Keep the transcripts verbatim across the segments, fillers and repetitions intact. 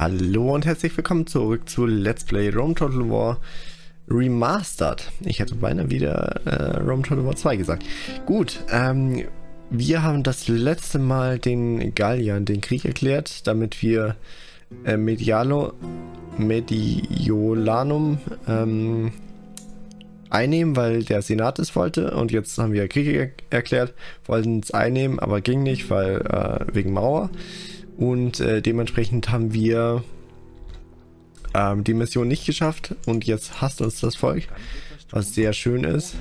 Hallo und herzlich willkommen zurück zu Let's Play Rome Total War Remastered. Ich hätte beinahe wieder äh, Rome Total War zwei gesagt. Gut, ähm, wir haben das letzte Mal den Galliern den Krieg erklärt, damit wir äh, Medialo, Mediolanum ähm, einnehmen, weil der Senat es wollte, und jetzt haben wir Krieg er erklärt, wollten es einnehmen, aber ging nicht, weil äh, wegen Mauer. Und äh, dementsprechend haben wir ähm, die Mission nicht geschafft und jetzt hasst uns das Volk, was sehr schön ist.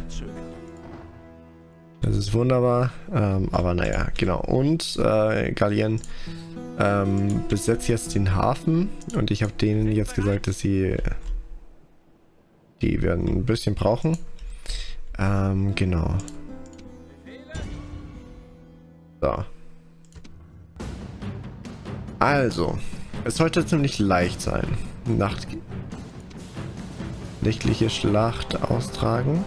Das ist wunderbar, ähm, aber naja, genau. Und äh, Gallien ähm, besetzt jetzt den Hafen und ich habe denen jetzt gesagt, dass sie die werden ein bisschen brauchen. Ähm, genau. So. Also, es sollte ziemlich leicht sein. Nacht nächtliche Schlacht austragen.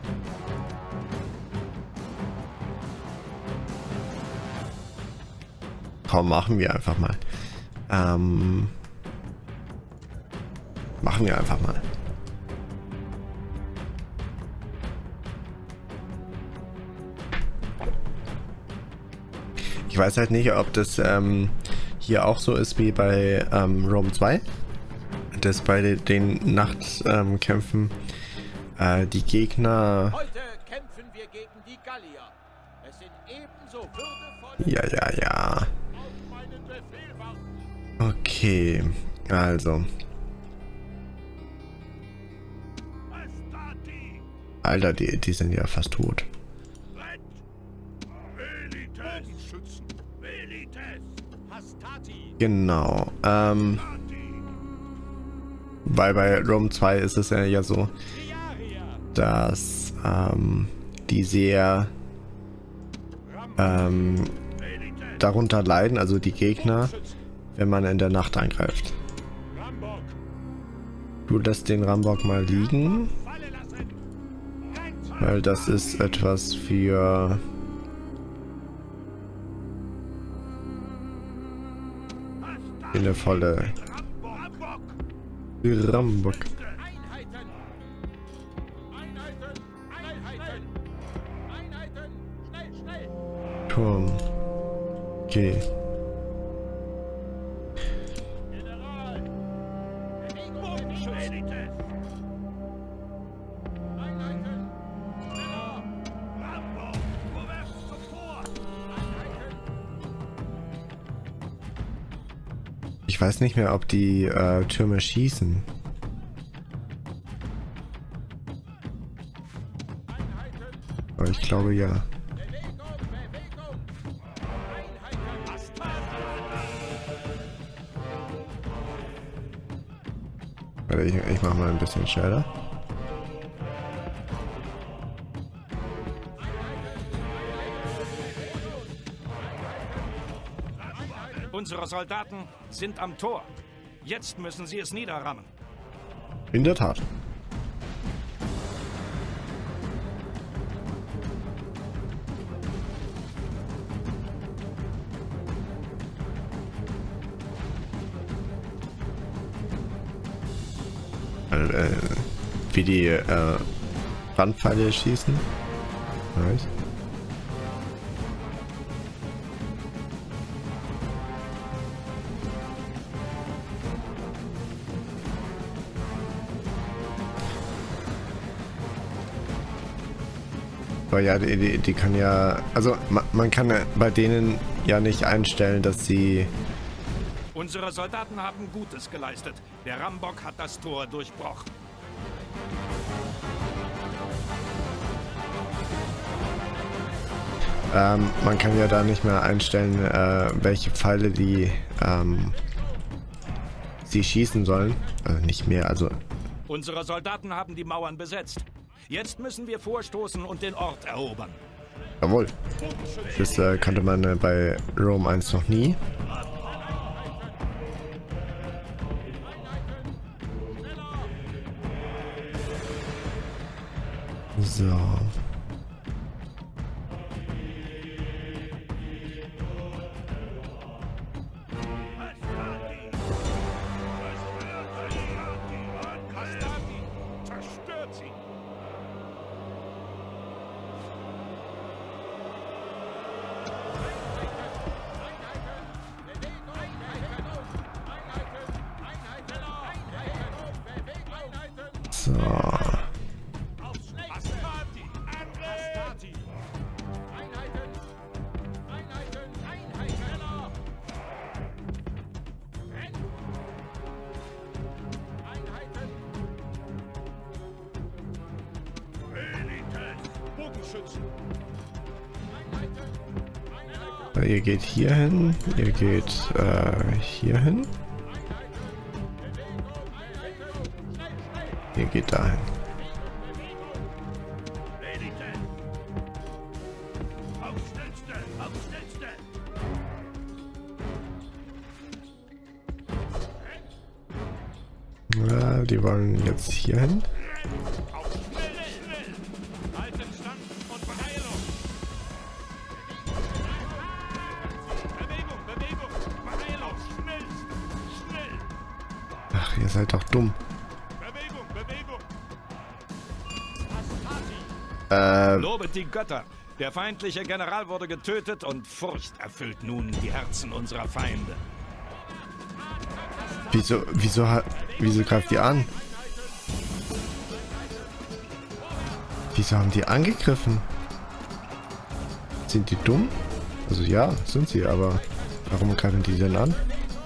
Komm, machen wir einfach mal. Ähm, machen wir einfach mal. Ich weiß halt nicht, ob das ähm, hier auch so ist wie bei ähm, Rome zwei, dass bei den Nachtkämpfen ähm, äh, die Gegner... Heute kämpfen wir gegen die Gallier. Es sind ebenso würdevolle... Ja, ja, ja. Okay, also. Alter, die, die sind ja fast tot. Genau. Ähm, weil bei Rome zwei ist es ja so, dass ähm, die sehr ähm, darunter leiden, also die Gegner, wenn man in der Nacht angreift. Du lässt den Rambock mal liegen, weil das ist etwas für eine volle Rambock. Turm. Okay. Ich weiß nicht mehr, ob die äh, Türme schießen. Aber ich glaube ja. Warte, ich, ich mach mal ein bisschen schneller. Unsere Soldaten sind am Tor. Jetzt müssen sie es niederrammen. In der Tat. Äh, wie die äh, Brandpfeile schießen. Nice. Aber ja, die, die, die kann ja, also man, man kann ja bei denen ja nicht einstellen, dass sie... Unsere Soldaten haben Gutes geleistet. Der Rambock hat das Tor durchbrochen. Ähm, man kann ja da nicht mehr einstellen, äh, welche Pfeile die ähm, sie schießen sollen. Also nicht mehr, also... Unsere Soldaten haben die Mauern besetzt. Jetzt müssen wir vorstoßen und den Ort erobern. Jawohl. Das äh, kannte man äh, bei Rome eins noch nie. So. So. Ihr geht hier hin, ihr geht äh, hier hin. Ihr geht dahin. Ja, die wollen jetzt hier hin. Ach, ihr seid doch dumm. Äh, Lobet die Götter. Der feindliche General wurde getötet und Furcht erfüllt nun die Herzen unserer Feinde. Wieso, wieso, wieso greift die an? Wieso haben die angegriffen? Sind die dumm? Also ja, sind sie, aber warum greifen die denn an?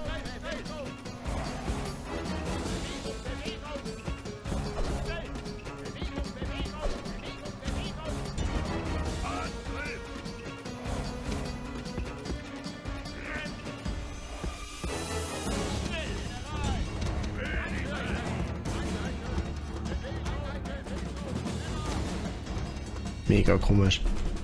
Mega komisch.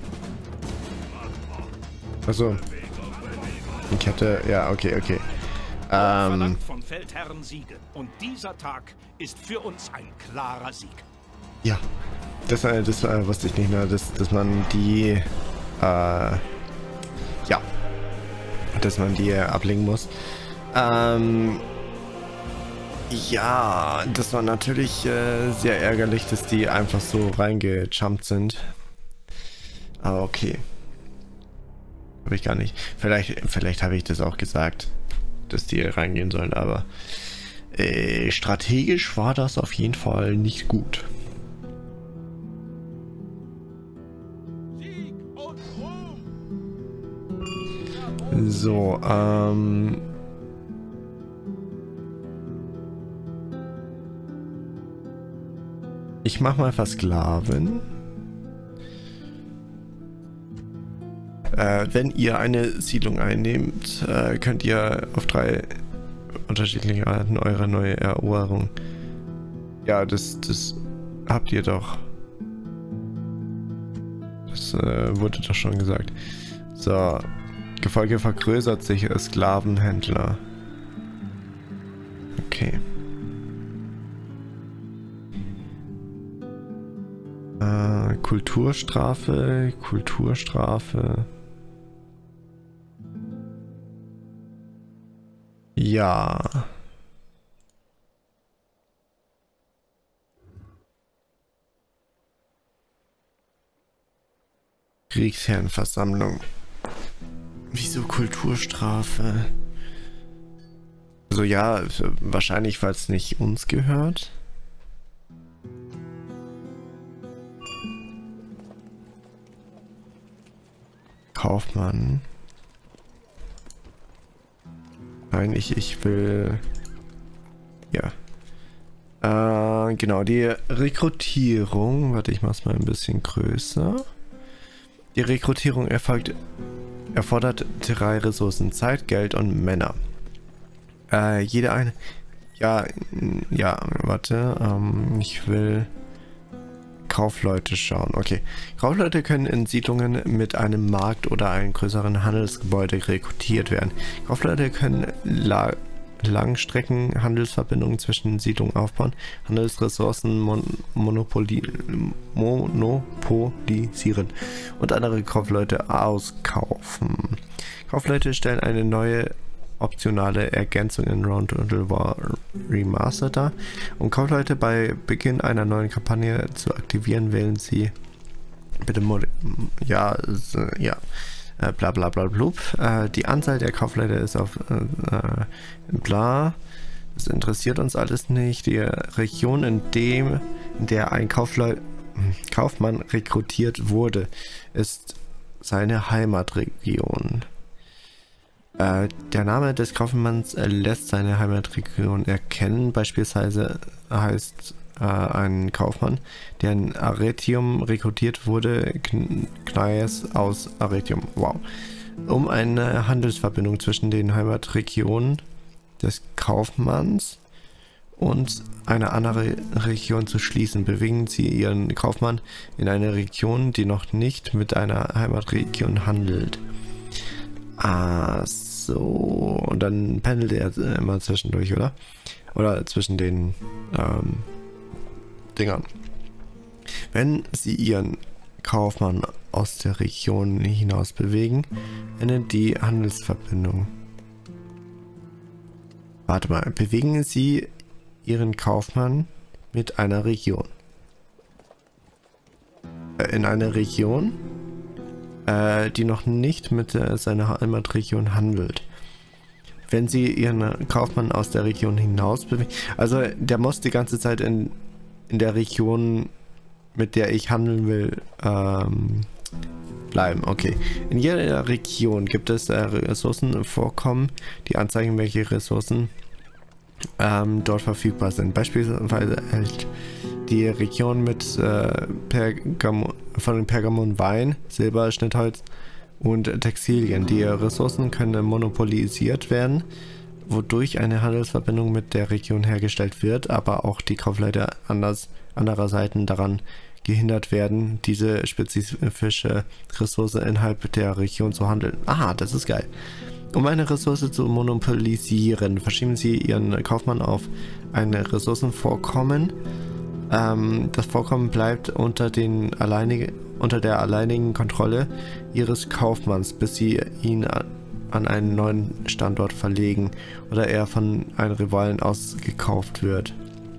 Also, ich hatte, ja, okay, okay. Ähm, verlangt vom Feldherrn Siege und dieser Tag ist für uns ein klarer Sieg. Ja, das, das äh, wusste ich nicht mehr, dass, dass man die, äh, ja, dass man die ablegen muss. Ähm, ja, das war natürlich äh, sehr ärgerlich, dass die einfach so reingejumpt sind. Aber okay. Habe ich gar nicht. Vielleicht, vielleicht habe ich das auch gesagt, dass die reingehen sollen, aber äh, strategisch war das auf jeden Fall nicht gut. So, ähm... ich mach mal Versklaven. Äh, wenn ihr eine Siedlung einnehmt, äh, könnt ihr auf drei unterschiedliche Arten eure neue Eroberung. Ja, das, das habt ihr doch. Das äh, wurde doch schon gesagt. So, Gefolge vergrößert sich, Sklavenhändler. Okay. Äh, Kulturstrafe, Kulturstrafe. Ja. Kriegsherrenversammlung. Wieso Kulturstrafe? Also ja, wahrscheinlich, weil es nicht uns gehört. Kaufmann. Nein, ich, ich will... Ja. Äh, genau, die Rekrutierung... Warte, ich mach's mal ein bisschen größer. Die Rekrutierung erfolgt... erfordert drei Ressourcen. Zeit, Geld und Männer. Äh, jede eine... Ja, ja, warte. Ähm, ich will... Kaufleute schauen. Okay. Kaufleute können in Siedlungen mit einem Markt oder einem größeren Handelsgebäude rekrutiert werden. Kaufleute können La Langstrecken Handelsverbindungen zwischen Siedlungen aufbauen, Handelsressourcen mon monopoli monopolisieren und andere Kaufleute auskaufen. Kaufleute stellen eine neue optionale Ergänzung in Round War Remastered dar. Um Kaufleute bei Beginn einer neuen Kampagne zu aktivieren, wählen Sie bitte Mod ja, ja, äh, bla bla bla blub. Äh, die Anzahl der Kaufleute ist auf äh, bla. Das interessiert uns alles nicht. Die Region, in dem, in der ein Kaufleu Kaufmann rekrutiert wurde, ist seine Heimatregion. Äh, der Name des Kaufmanns äh, lässt seine Heimatregion erkennen. Beispielsweise heißt äh, ein Kaufmann, der in Arretium rekrutiert wurde, Knaes aus Arretium. Wow. Um eine Handelsverbindung zwischen den Heimatregionen des Kaufmanns und eine andere Region zu schließen, bewegen sie ihren Kaufmann in eine Region, die noch nicht mit einer Heimatregion handelt. Ah, so. Und dann pendelt er immer zwischendurch, oder? Oder zwischen den ähm, Dingern. Wenn sie ihren Kaufmann aus der Region hinaus bewegen, endet die Handelsverbindung. Warte mal, bewegen Sie Ihren Kaufmann mit einer Region. Äh, in einer Region, äh, die noch nicht mit äh, seiner Heimatregion handelt. Wenn Sie Ihren Kaufmann aus der Region hinaus bewegen, also der muss die ganze Zeit in, in der Region, mit der ich handeln will, ähm, bleiben. Okay. In jeder Region gibt es äh, Ressourcenvorkommen, die anzeigen, welche Ressourcen ähm, dort verfügbar sind. Beispielsweise hält die Region mit äh, Pergamon, von Pergamon Wein, Silber, Schnittholz und Textilien. Die Ressourcen können monopolisiert werden, wodurch eine Handelsverbindung mit der Region hergestellt wird, aber auch die Kaufleute anders, anderer Seiten daran gehindert werden, diese spezifische Ressource innerhalb der Region zu handeln. Aha, das ist geil. Um eine Ressource zu monopolisieren, verschieben Sie Ihren Kaufmann auf ein Ressourcenvorkommen. Ähm, das Vorkommen bleibt unter, den alleinig, unter der alleinigen Kontrolle Ihres Kaufmanns, bis Sie ihn an einen neuen Standort verlegen oder er von einem Rivalen aus gekauft wird.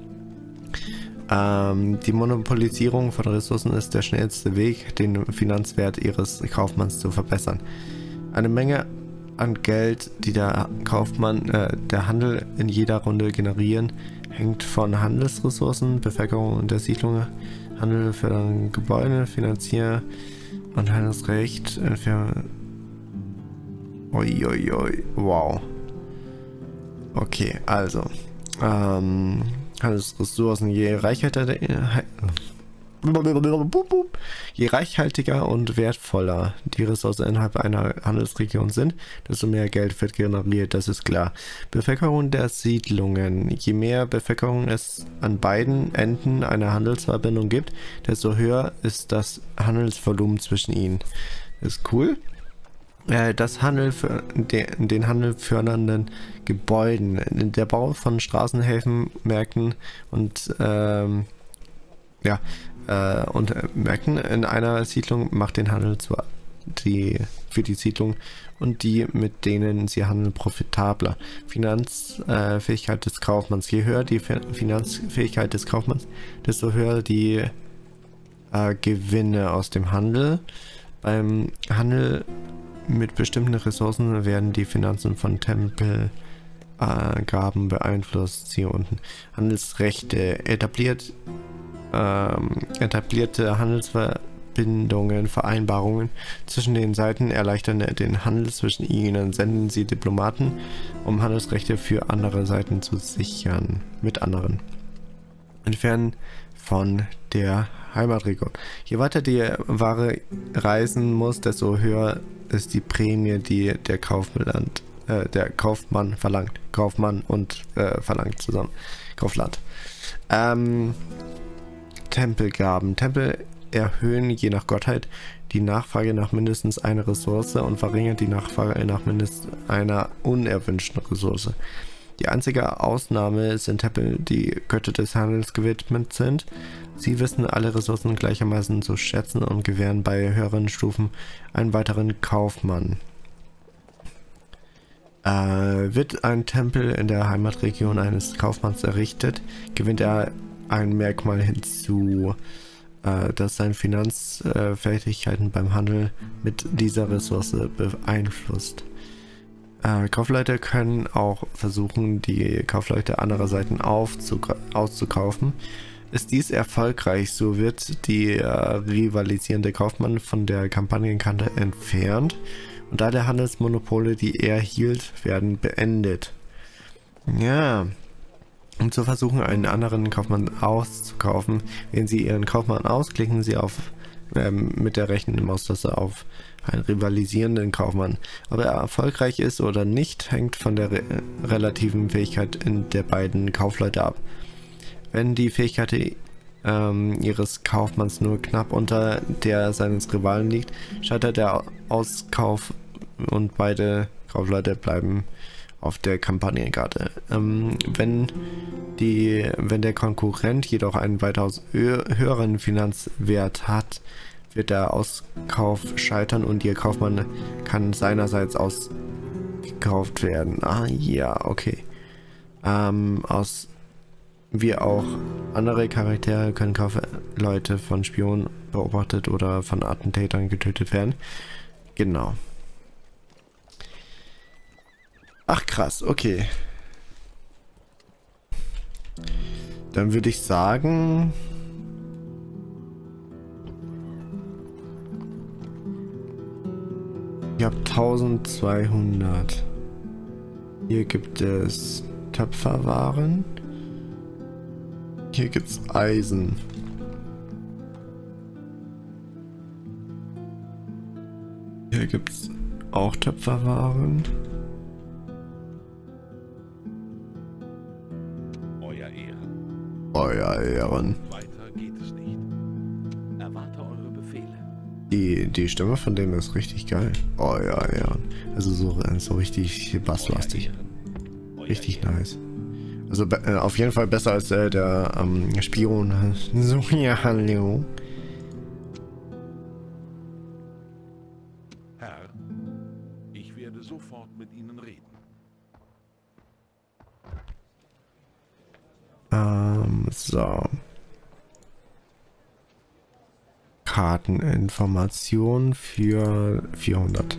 Ähm, die Monopolisierung von Ressourcen ist der schnellste Weg, den Finanzwert Ihres Kaufmanns zu verbessern. Eine Menge an Geld, die der Kaufmann, äh, der Handel in jeder Runde generieren, hängt von Handelsressourcen, Bevölkerung und der Siedlung, Handel für Gebäude, Finanzier und Handelsrecht. Für Uiuiui, wow. Okay, also ähm, Handelsressourcen, je reichhaltiger, je reichhaltiger und wertvoller die Ressourcen innerhalb einer Handelsregion sind, desto mehr Geld wird generiert, das ist klar. Bevölkerung der Siedlungen. Je mehr Bevölkerung es an beiden Enden einer Handelsverbindung gibt, desto höher ist das Handelsvolumen zwischen ihnen. Das ist cool. Das Handel für den, den Handel fördernden Gebäuden, der Bau von Straßen, Häfen, Märkten und ähm, ja äh, und äh, Märkten in einer Siedlung macht den Handel zwar die für die Siedlung und die, mit denen sie handeln, profitabler. Finanzfähigkeit äh, des Kaufmanns. Je höher die Finanzfähigkeit des Kaufmanns, desto höher die äh, Gewinne aus dem Handel. Beim Handel mit bestimmten Ressourcen werden die Finanzen von Tempelgaben äh, beeinflusst. Hier unten. Handelsrechte. Etabliert, ähm, etablierte Handelsverbindungen, Vereinbarungen zwischen den Seiten erleichtern den Handel zwischen ihnen. Senden sie Diplomaten, um Handelsrechte für andere Seiten zu sichern. Mit anderen. Entfernen von der Heimatregion. Je weiter die Ware reisen muss, desto höher ist die Prämie, die der Kaufmann, äh, der Kaufmann verlangt. Kaufmann und äh, verlangt zusammen. Kaufland. Ähm, Tempelgaben. Tempel erhöhen je nach Gottheit die Nachfrage nach mindestens einer Ressource und verringern die Nachfrage nach mindestens einer unerwünschten Ressource. Die einzige Ausnahme sind Tempel, die Götter des Handels gewidmet sind. Sie wissen alle Ressourcen gleichermaßen zu schätzen und gewähren bei höheren Stufen einen weiteren Kaufmann. Äh, wird ein Tempel in der Heimatregion eines Kaufmanns errichtet, gewinnt er ein Merkmal hinzu, äh, das seine Finanzfertigkeiten beim Handel mit dieser Ressource beeinflusst. Äh, Kaufleute können auch versuchen, die Kaufleute anderer Seiten auszukaufen. Ist dies erfolgreich, so wird die äh, rivalisierende Kaufmann von der Kampagnenkarte entfernt und alle Handelsmonopole, die er hielt, werden beendet. Ja, um zu versuchen, einen anderen Kaufmann auszukaufen, wählen Sie Ihren Kaufmann aus, klicken Sie auf ähm, mit der rechten Maustaste auf einen rivalisierenden Kaufmann. Ob er erfolgreich ist oder nicht, hängt von der re relativen Fähigkeit in der beiden Kaufleute ab. Wenn die Fähigkeit ähm, ihres Kaufmanns nur knapp unter der seines Rivalen liegt, scheitert der Auskauf und beide Kaufleute bleiben auf der Kampagnenkarte. Ähm, wenn, die, wenn der Konkurrent jedoch einen weitaus höheren Finanzwert hat, wird der Auskauf scheitern und ihr Kaufmann kann seinerseits ausgekauft werden. Ah ja, okay. Ähm, aus wie auch andere Charaktere können Kaufleute von Spionen beobachtet oder von Attentätern getötet werden. Genau. Ach krass, okay. Dann würde ich sagen... Ich habe eintausendzweihundert. Hier gibt es Töpferwaren. Hier gibt es Eisen. Hier gibt es auch Töpferwaren. Euer Ehren. Euer Ehren. Weiter geht es nicht. Erwarte eure Befehle. Die, die Stimme von dem ist richtig geil. Euer Ehren. Also so, so richtig basslastig. Richtig nice. Also äh, auf jeden Fall besser als äh, der ähm, Spion. So, ja, hallo. Herr, ich werde sofort mit Ihnen reden. Ähm, so. Karteninformation für vierhundert.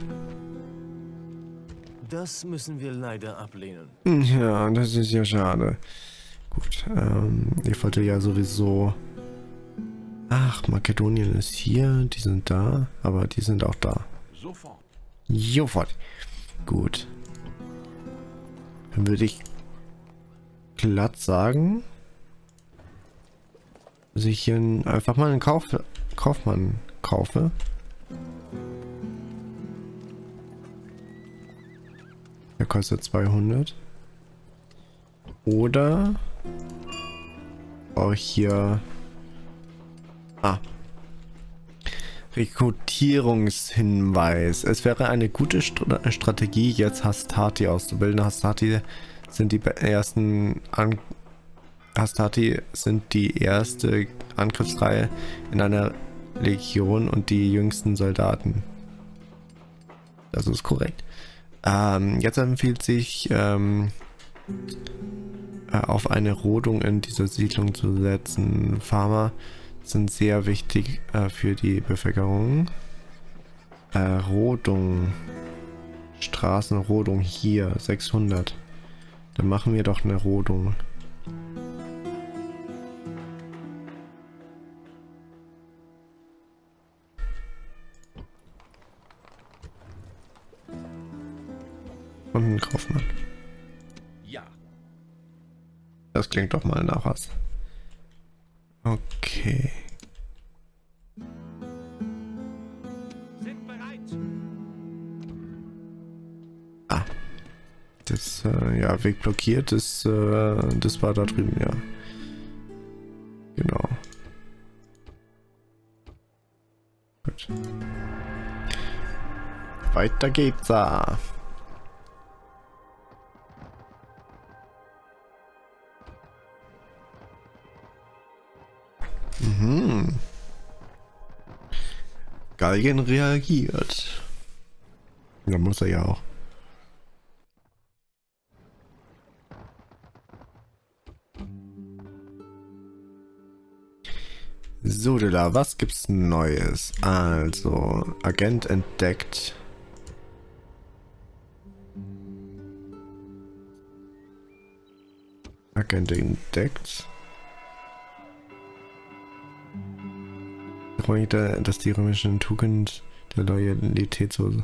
Das müssen wir leider ablehnen. Ja, das ist ja schade. Gut, ähm, ich wollte ja sowieso... Ach, Makedonien ist hier, die sind da, aber die sind auch da. Sofort. Sofort. Gut. Dann würde ich glatt sagen, dass ich hier einfach mal einen Kauf Kaufmann kaufe. Der kostet zweihundert. Oder brauche ich hier... Ah. Rekrutierungshinweis. Es wäre eine gute St Strategie, jetzt Hastati auszubilden. Hastati sind die ersten An Hastati sind die erste Angriffsreihe in einer Legion und die jüngsten Soldaten. Das ist korrekt. Ähm, jetzt empfiehlt sich ähm, äh, auf eine Rodung in dieser Siedlung zu setzen. Farmer sind sehr wichtig äh, für die Bevölkerung. Äh, Rodung. Straßenrodung hier, sechshundert. Dann machen wir doch eine Rodung. Und ein Kaufmann. Ja. Das klingt doch mal nach was. Okay. Sind bereit. Ah. Das, äh, ja, Weg blockiert, das, äh, das war da drüben, ja. Genau. Gut. Weiter geht's da. Mhm. Galgen reagiert. Da muss er ja auch. So, Dilla, was gibt's Neues? Also, Agent entdeckt. Agent entdeckt. Dass die römische Tugend der Loyalität so.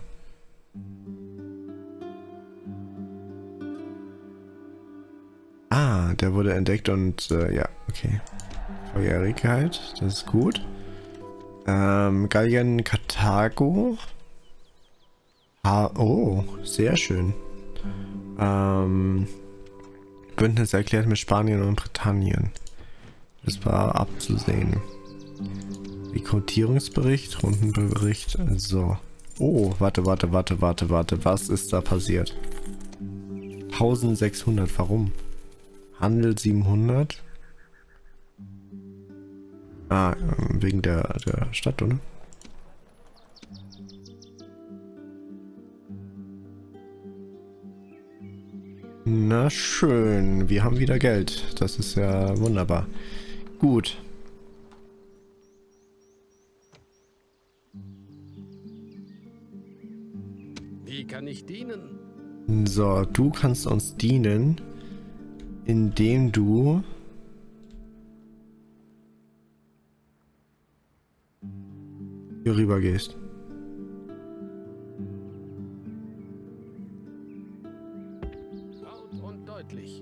Ah, der wurde entdeckt und äh, ja, okay. Feuerigkeit, das ist gut. Ähm, Gallien Karthago. Ah, oh, sehr schön. Ähm, Bündnis erklärt mit Spanien und Britannien. Das war abzusehen. Rekrutierungsbericht, Rundenbericht, so. Oh, warte, warte, warte, warte, warte. Was ist da passiert? eintausendsechshundert, warum? Handel siebenhundert? Ah, wegen der, der Stadt, oder? Na schön, wir haben wieder Geld. Das ist ja wunderbar. Gut. Wie kann ich dienen? So, du kannst uns dienen, indem du hier rüber gehst. Laut und deutlich.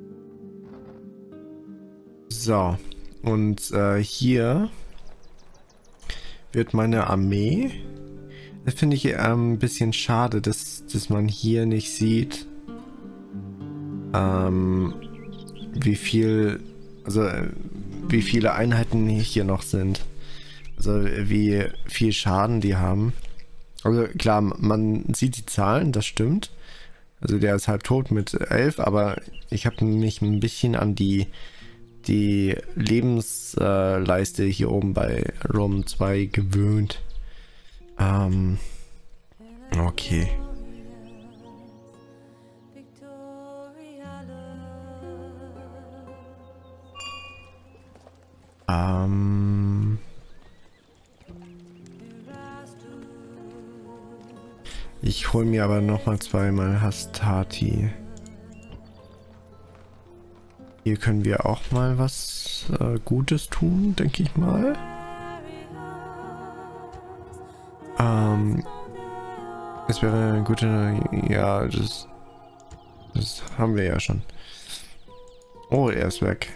So, und äh, hier wird meine Armee. Das finde ich ähm, ein bisschen schade, dass, dass man hier nicht sieht, ähm, wie viel, also äh, wie viele Einheiten hier noch sind. Also wie viel Schaden die haben. Also klar, man sieht die Zahlen, das stimmt. Also der ist halb tot mit elf, aber ich habe mich ein bisschen an die die Lebensleiste äh, hier oben bei Rom zwei gewöhnt. Ähm, okay. Ähm, ich hole mir aber noch mal zweimal Hastati. Hier können wir auch mal was äh, Gutes tun, denke ich mal. Ähm, es wäre eine gute... Ja, das... Das haben wir ja schon. Oh, er ist weg.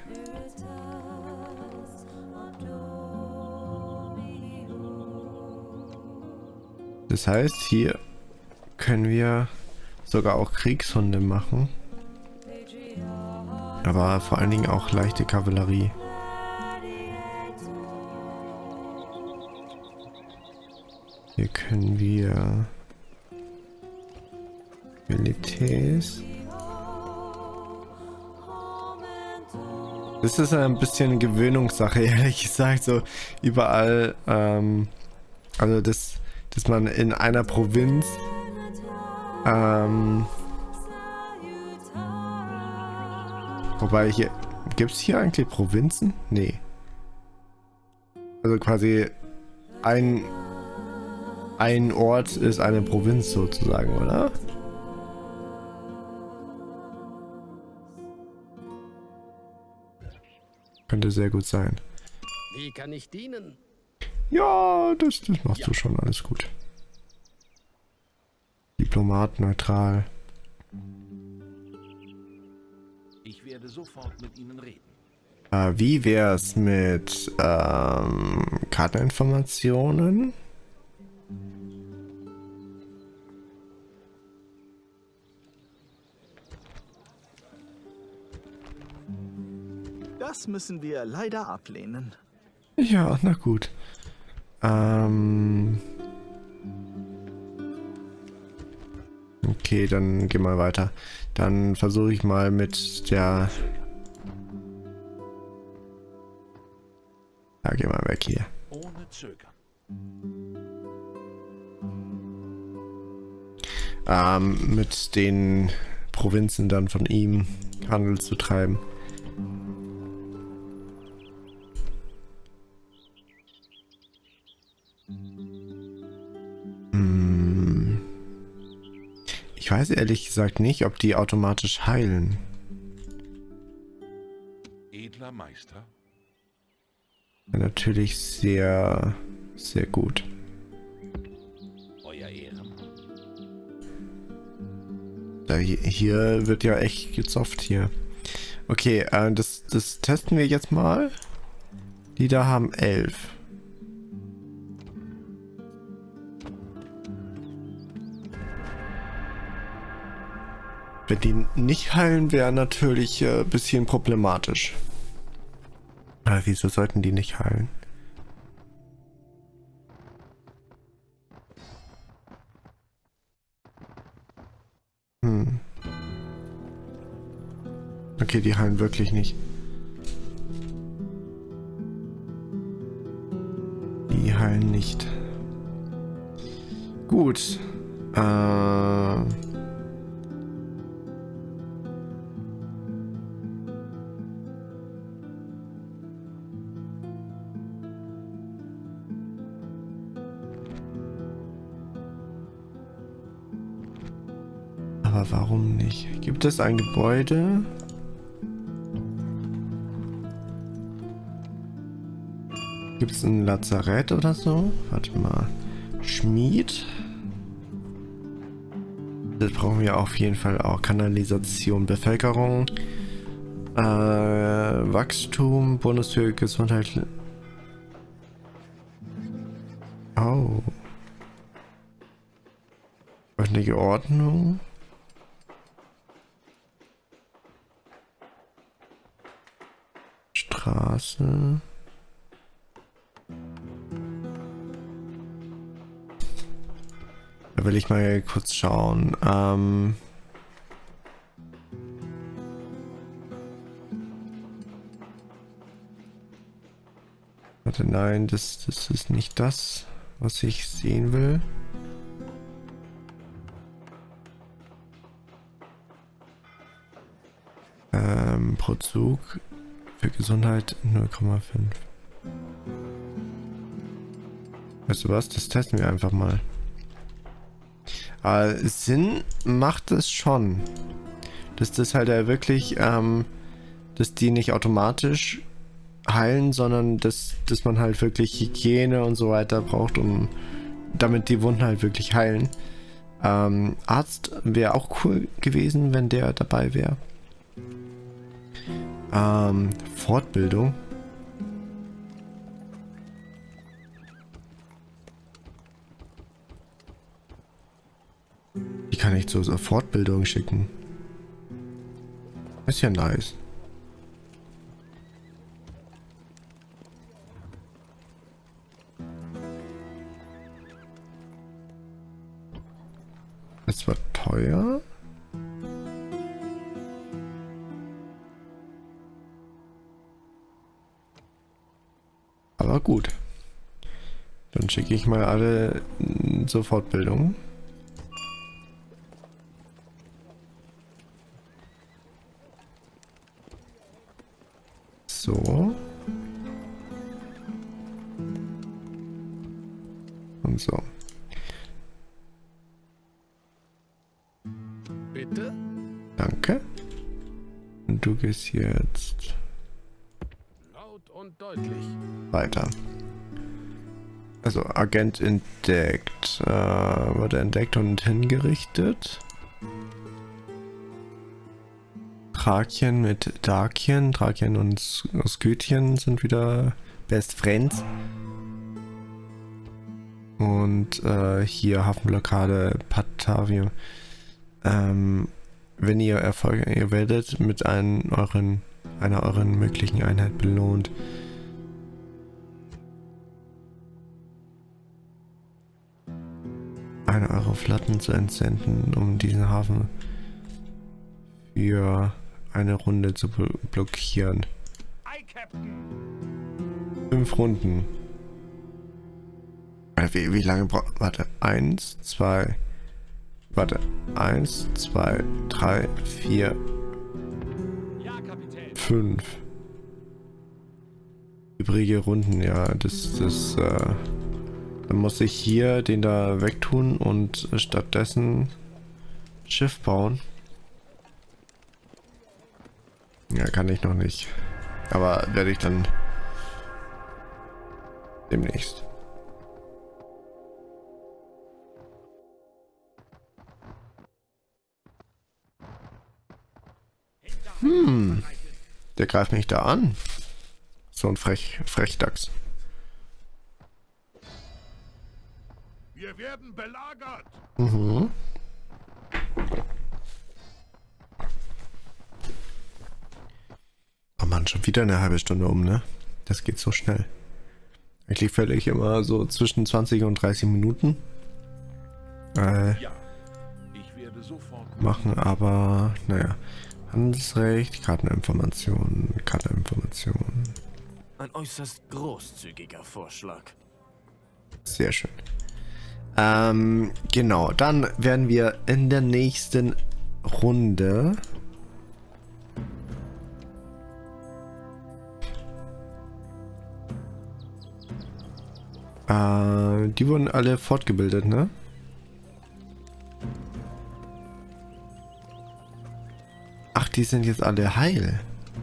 Das heißt, hier können wir sogar auch Kriegshunde machen. Aber vor allen Dingen auch leichte Kavallerie. Hier können wir Militärs. Das ist ein bisschen eine Gewöhnungssache, ehrlich gesagt, so überall, ähm, also das, dass man in einer Provinz, ähm, wobei hier, gibt es hier eigentlich Provinzen? Nee. Also quasi ein, ein Ort ist eine Provinz sozusagen, oder? Könnte sehr gut sein. Wie kann ich dienen? Ja, das, das machst Ja. du schon alles gut. Diplomat, neutral. Ich werde sofort mit Ihnen reden. Äh, wie wär's mit ähm, Karteninformationen? Das müssen wir leider ablehnen. Ja, na gut. Ähm. Okay, dann geh mal weiter. Dann versuche ich mal mit der... Ja, geh mal weg hier. Ohne Zögern. Ähm, mit den Provinzen dann von ihm Handel zu treiben. Hm. Ich weiß ehrlich gesagt nicht, ob die automatisch heilen. Edler Meister? Ja, natürlich sehr, sehr gut. Euer Ehren. Da hier, hier wird ja echt gezofft hier. Okay, äh, das, das testen wir jetzt mal. Die da haben elf. Wenn die nicht heilen, wäre natürlich ein äh, bisschen problematisch. Aber wieso sollten die nicht heilen? Hm. Okay, die heilen wirklich nicht. Die heilen nicht. Gut. Äh... Aber warum nicht? Gibt es ein Gebäude? Gibt es ein Lazarett oder so? Warte mal. Schmied? Das brauchen wir auf jeden Fall auch. Kanalisation, Bevölkerung, äh, Wachstum, Bonus für Gesundheit. Oh. Öffentliche Ordnung. Straße. Da will ich mal kurz schauen. Ähm Warte, nein, das, das ist nicht das, was ich sehen will. Ähm, pro Zug für Gesundheit null Komma fünf. Weißt du was? Das testen wir einfach mal. Aber Sinn macht es schon. Dass das halt ja wirklich, ähm, dass die nicht automatisch heilen, sondern dass, dass man halt wirklich Hygiene und so weiter braucht, um damit die Wunden halt wirklich heilen. Ähm, Arzt wäre auch cool gewesen, wenn der dabei wäre. Ähm, Fortbildung. Die kann ich zur Fortbildung schicken. Ist ja nice. Das war teuer. Aber gut. Dann schicke ich mal alle zur Fortbildung. So. Und so. Bitte? Danke. Und du gehst jetzt Laut und deutlich. weiter. Also Agent entdeckt. Äh, wurde entdeckt und hingerichtet. Thrakien mit Dakien. Thrakien und Skythien sind wieder Best Friends. Und äh, hier Hafenblockade Patavium. Ähm, wenn ihr Erfolge, ihr werdet mit einem euren, einer euren möglichen Einheit belohnt. Eine eurer Flotten zu entsenden, um diesen Hafen für eine Runde zu bl blockieren. Fünf Runden. Wie, wie lange braucht... Warte. Eins, zwei... Warte. Eins, zwei, drei, vier... Ja, Kapitän. Fünf. Übrige Runden, ja. Das... das äh, dann muss ich hier den da wegtun und stattdessen Schiff bauen. Ja, kann ich noch nicht. Aber werde ich dann demnächst. Hm, der greift mich da an. So ein Frech, Frechdachs. Wir werden belagert. Mhm. Oh Mann, schon wieder eine halbe Stunde um, ne? Das geht so schnell. Eigentlich verliere ich immer so zwischen zwanzig und dreißig Minuten. Äh, Ja, ich werde sofort machen, aber naja. Handelsrecht, Karteninformationen, Karteninformationen. Ein äußerst großzügiger Vorschlag. Sehr schön. Ähm, genau, dann werden wir in der nächsten Runde äh, die wurden alle fortgebildet, ne? Ach, die sind jetzt alle heil.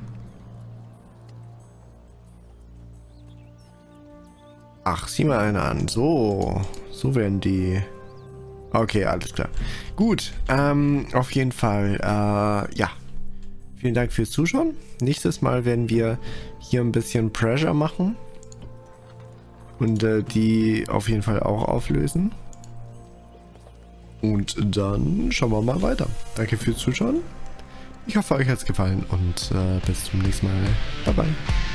Ach, sieh mal eine an. So, so werden die. Okay, alles klar. Gut, ähm, auf jeden Fall, äh, ja. Vielen Dank fürs Zuschauen. Nächstes Mal werden wir hier ein bisschen Pressure machen. Und äh, die auf jeden Fall auch auflösen. Und dann schauen wir mal weiter. Danke fürs Zuschauen. Ich hoffe, euch hat es gefallen und äh, bis zum nächsten Mal. Bye bye.